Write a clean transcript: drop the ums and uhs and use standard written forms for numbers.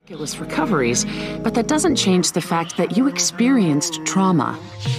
Miraculous recoveries, but that doesn't change the fact that you experienced trauma.